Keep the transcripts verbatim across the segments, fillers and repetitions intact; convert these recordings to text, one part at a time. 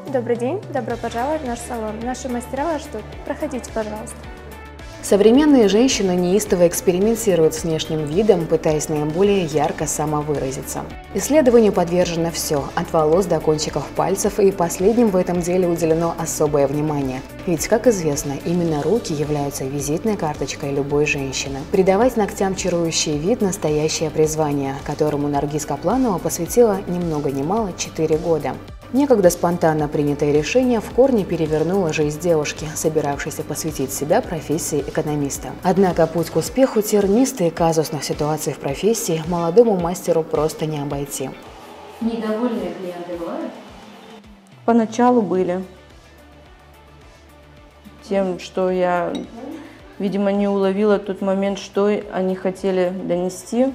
Добрый день, добро пожаловать в наш салон. Наши мастера вас ждут. Проходите, пожалуйста. Современные женщины неистово экспериментируют с внешним видом, пытаясь наиболее ярко самовыразиться. Исследованию подвержено все, от волос до кончиков пальцев, и последним в этом деле уделено особое внимание. Ведь, как известно, именно руки являются визитной карточкой любой женщины. Придавать ногтям чарующий вид – настоящее призвание, которому Наргиз Капланова посвятила ни много ни мало четыре года. Некогда спонтанно принятое решение в корне перевернуло жизнь девушки, собиравшейся посвятить себя профессии экономиста. Однако путь к успеху тернистый, казусных ситуаций в профессии молодому мастеру просто не обойти. Недовольные клиенты бывают? Поначалу были. Тем, что я, видимо, не уловила тот момент, что они хотели донести.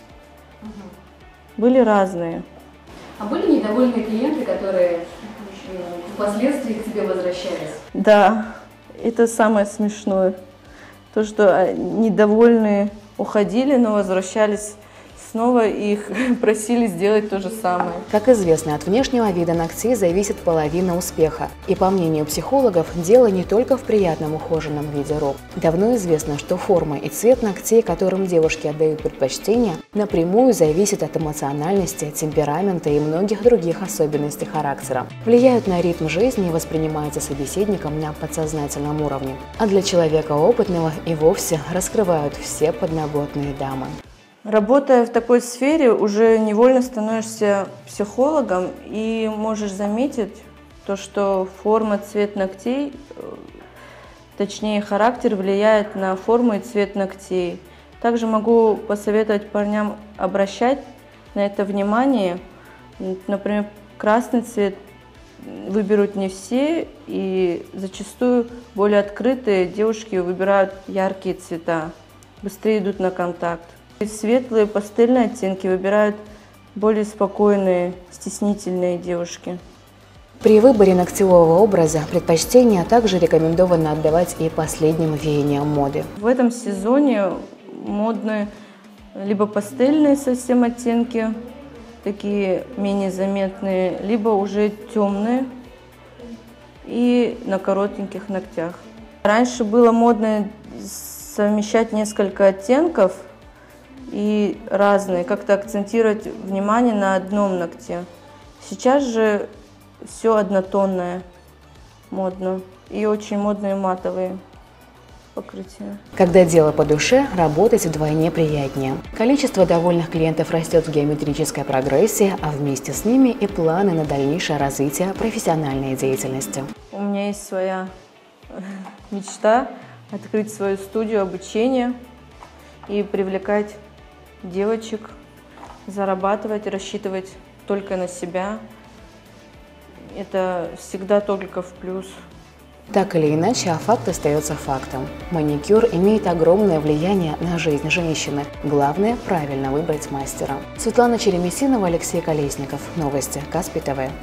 Были разные. А были недовольные клиенты, которые впоследствии к тебе возвращались? Да, это самое смешное. То, что недовольные уходили, но возвращались снова, и их просили сделать то же самое. Как известно, от внешнего вида ногтей зависит половина успеха. И по мнению психологов, дело не только в приятном ухоженном виде рук. Давно известно, что форма и цвет ногтей, которым девушки отдают предпочтение, напрямую зависят от эмоциональности, темперамента и многих других особенностей характера. Влияют на ритм жизни и воспринимаются собеседником на подсознательном уровне. А для человека опытного и вовсе раскрывают все подноготные дамы. Работая в такой сфере, уже невольно становишься психологом и можешь заметить то, что форма, цвет ногтей, точнее характер, влияет на форму и цвет ногтей. Также могу посоветовать парням обращать на это внимание. Например, красный цвет выберут не все, и зачастую более открытые девушки выбирают яркие цвета, быстрее идут на контакт. Светлые пастельные оттенки выбирают более спокойные, стеснительные девушки. При выборе ногтевого образа предпочтение также рекомендовано отдавать и последним веяниям моды. В этом сезоне модны либо пастельные совсем оттенки, такие менее заметные, либо уже темные и на коротеньких ногтях. Раньше было модно совмещать несколько оттенков и разные, как-то акцентировать внимание на одном ногте. Сейчас же все однотонное модно и очень модные матовые покрытия. Когда дело по душе, работать вдвойне приятнее. Количество довольных клиентов растет в геометрической прогрессии, а вместе с ними и планы на дальнейшее развитие профессиональной деятельности. У меня есть своя мечта открыть свою студию обучения и привлекать девочек, зарабатывать, рассчитывать только на себя. Это всегда только в плюс. Так или иначе, а факт остается фактом. Маникюр имеет огромное влияние на жизнь женщины. Главное – правильно выбрать мастера. Светлана Черемисинова, Алексей Колесников. Новости Каспий ТВ.